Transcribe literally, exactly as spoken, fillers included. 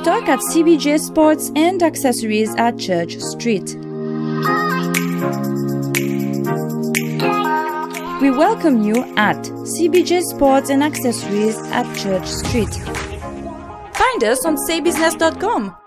stock at C B J Sports and Accessories at Church Street. We welcome you at C B J Sports and Accessories at Church Street. Find us on Seybusiness dot com.